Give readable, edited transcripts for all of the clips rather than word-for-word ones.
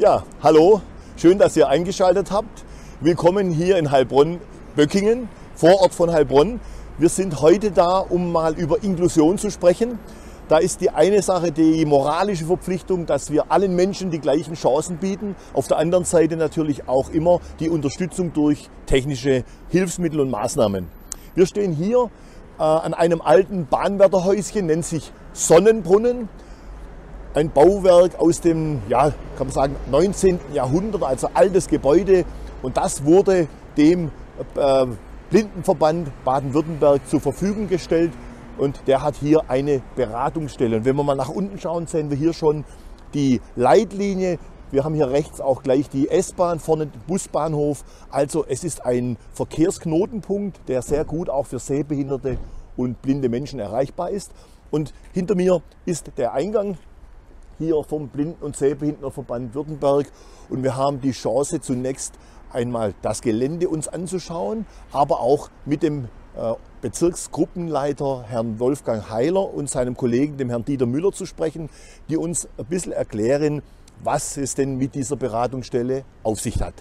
Ja, hallo, schön, dass ihr eingeschaltet habt. Willkommen hier in Heilbronn-Böckingen, Vorort von Heilbronn. Wir sind heute da, um mal über Inklusion zu sprechen. Da ist die eine Sache die moralische Verpflichtung, dass wir allen Menschen die gleichen Chancen bieten. Auf der anderen Seite natürlich auch immer die Unterstützung durch technische Hilfsmittel und Maßnahmen. Wir stehen hier an einem alten Bahnwärterhäuschen, nennt sich Sonnenbrunnen. Ein Bauwerk aus dem, ja, kann man sagen, 19. Jahrhundert, also altes Gebäude. Und das wurde dem Blindenverband Baden-Württemberg zur Verfügung gestellt. Und der hat hier eine Beratungsstelle. Und wenn wir mal nach unten schauen, sehen wir hier schon die Leitlinie. Wir haben hier rechts auch gleich die S-Bahn, vorne den Busbahnhof. Also es ist ein Verkehrsknotenpunkt, der sehr gut auch für sehbehinderte und blinde Menschen erreichbar ist. Und hinter mir ist der Eingang hier vom Blinden- und Sehbehindertenverband Württemberg. Und wir haben die Chance, zunächst einmal das Gelände uns anzuschauen, aber auch mit dem Bezirksgruppenleiter Herrn Wolfgang Heiler und seinem Kollegen, dem Herrn Dieter Müller, zu sprechen, die uns ein bisschen erklären, was es denn mit dieser Beratungsstelle auf sich hat.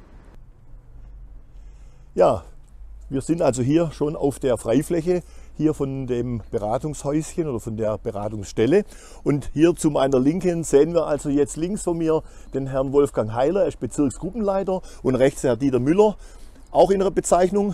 Ja, wir sind also hier schon auf der Freifläche, hier von dem Beratungshäuschen oder von der Beratungsstelle. Und hier zu meiner Linken sehen wir also jetzt links von mir den Herrn Wolfgang Heiler, er ist Bezirksgruppenleiter, und rechts der Herr Dieter Müller, auch in ihrer Bezeichnung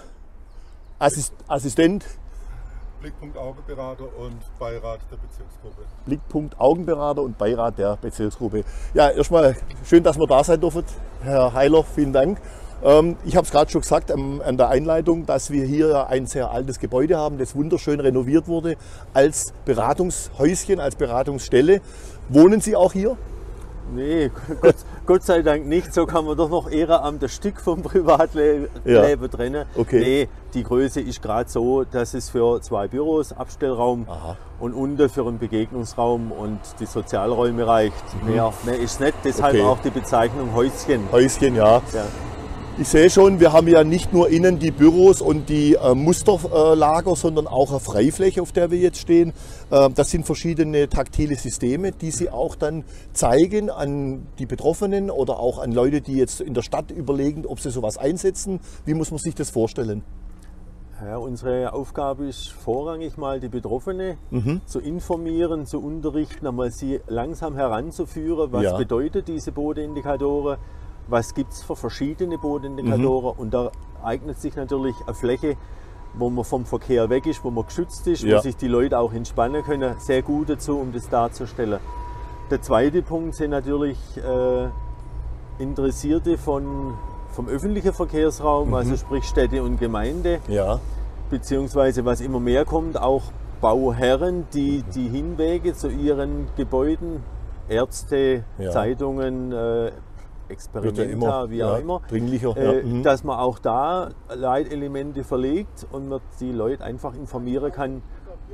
Assistent. Blickpunkt Augenberater und Beirat der Bezirksgruppe. Blickpunkt Augenberater und Beirat der Bezirksgruppe. Ja, erstmal schön, dass wir da sein dürfen, Herr Heiler, vielen Dank. Ich habe es gerade schon gesagt an der Einleitung, dass wir hier ein sehr altes Gebäude haben, das wunderschön renoviert wurde als Beratungshäuschen, als Beratungsstelle. Wohnen Sie auch hier? Nee, Gott sei Dank nicht. So kann man doch noch Ehrenamt ein Stück vom Privatleben trennen. Okay. Nee, die Größe ist gerade so, dass es für 2 Büros, Abstellraum und unten für einen Begegnungsraum und die Sozialräume reicht. Mehr ist nicht, deshalb auch die Bezeichnung Häuschen. Häuschen, ja. Ich sehe schon, wir haben ja nicht nur innen die Büros und die Musterlager, sondern auch eine Freifläche, auf der wir jetzt stehen. Das sind verschiedene taktile Systeme, die Sie auch dann zeigen an die Betroffenen oder auch an Leute, die jetzt in der Stadt überlegen, ob sie sowas einsetzen. Wie muss man sich das vorstellen? Ja, unsere Aufgabe ist vorrangig mal die Betroffene zu informieren, zu unterrichten, einmal sie langsam heranzuführen, was bedeutet diese Bodenindikatoren. Was gibt es für verschiedene Bodenindikatoren, und da eignet sich natürlich eine Fläche, wo man vom Verkehr weg ist, wo man geschützt ist, wo sich die Leute auch entspannen können, sehr gut dazu, um das darzustellen. Der zweite Punkt sind natürlich Interessierte vom öffentlichen Verkehrsraum, also sprich Städte und Gemeinde, beziehungsweise was immer mehr kommt, auch Bauherren, die die Hinwege zu ihren Gebäuden, Ärzte, Zeitungen, Experimenta, wie auch immer, dringlicher, dass man auch da Leitelemente verlegt und man die Leute einfach informieren kann,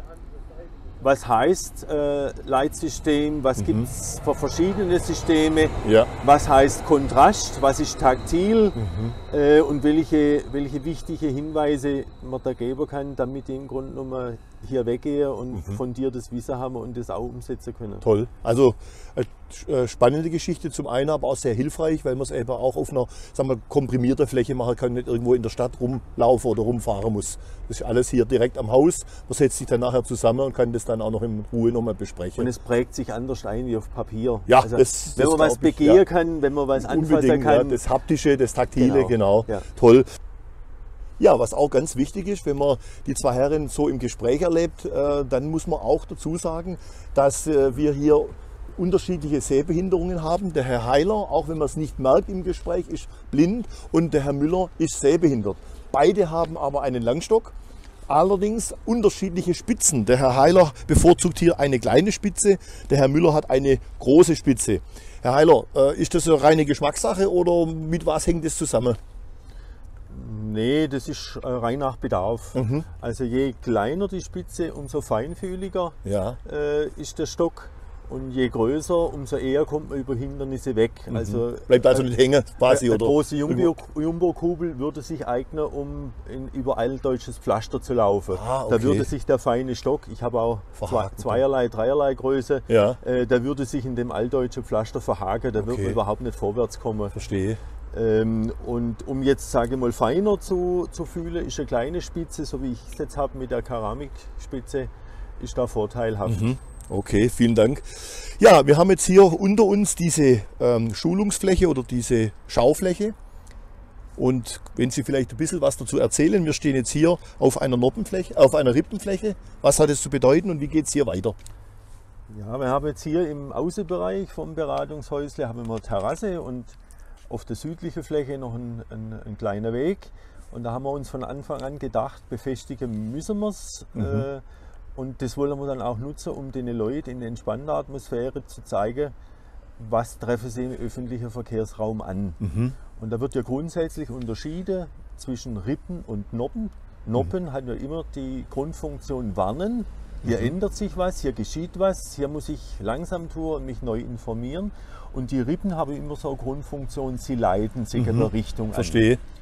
was heißt Leitsystem, was gibt es für verschiedene Systeme, was heißt Kontrast, was ist taktil und welche wichtige Hinweise man da geben kann, damit die im Grunde genommen hier weggehen und von dir das Wissen haben und das auch umsetzen können. Toll. Also spannende Geschichte zum einen, aber auch sehr hilfreich, weil man es eben auch auf einer, sagen wir, komprimierter Fläche machen kann, nicht irgendwo in der Stadt rumlaufen oder rumfahren muss. Das ist alles hier direkt am Haus. Man setzt sich dann nachher zusammen und kann das dann auch noch in Ruhe nochmal besprechen. Und es prägt sich anders ein wie auf Papier. Ja, also, das wenn man was begehen kann, wenn man was anfassen kann. Ja, das Haptische, das Taktile, genau. Toll. Ja, was auch ganz wichtig ist, wenn man die zwei Herren so im Gespräch erlebt, dann muss man auch dazu sagen, dass wir hier unterschiedliche Sehbehinderungen haben. Der Herr Heiler, auch wenn man es nicht merkt im Gespräch, ist blind, und der Herr Müller ist sehbehindert. Beide haben aber einen Langstock, allerdings unterschiedliche Spitzen. Der Herr Heiler bevorzugt hier eine kleine Spitze, der Herr Müller hat eine große Spitze. Herr Heiler, ist das eine reine Geschmackssache oder mit was hängt das zusammen? Nee, das ist rein nach Bedarf. Also je kleiner die Spitze, umso feinfühliger ist der Stock. Und je größer, umso eher kommt man über Hindernisse weg. Also, Bleibt also nicht hängen quasi, eine oder? große Jumbo-Kugel würde sich eignen, um über alldeutsches Pflaster zu laufen. Ah, okay. Da würde sich der feine Stock, ich habe auch Verhaken. zweierlei, dreierlei Größe, Ja. der würde sich in dem alldeutschen Pflaster verhaken, da würde Okay. man überhaupt nicht vorwärts kommen. Verstehe. Und um jetzt, sage ich mal, feiner zu fühlen, ist eine kleine Spitze, so wie ich es jetzt habe mit der Keramikspitze, ist da vorteilhaft. Okay, vielen Dank. Ja, wir haben jetzt hier unter uns diese Schulungsfläche oder diese Schaufläche. Und wenn Sie vielleicht ein bisschen was dazu erzählen, wir stehen jetzt hier auf einer Noppenfläche, auf einer Rippenfläche. Was hat es zu bedeuten und wie geht es hier weiter? Ja, wir haben jetzt hier im Außenbereich vom Beratungshäusle haben wir eine Terrasse und auf der südlichen Fläche noch ein kleiner Weg. Und da haben wir uns von Anfang an gedacht, befestigen müssen wir es. Und das wollen wir dann auch nutzen, um den Leuten in entspannter Atmosphäre zu zeigen, was treffen sie im öffentlichen Verkehrsraum an. Und da wird ja grundsätzlich unterschieden zwischen Rippen und Noppen. Noppen hat ja immer die Grundfunktion warnen. Hier ändert sich was, hier geschieht was, hier muss ich langsam tun und mich neu informieren. Und die Rippen haben immer so eine Grundfunktion, sie leiten sich in der Richtung an. Verstehe.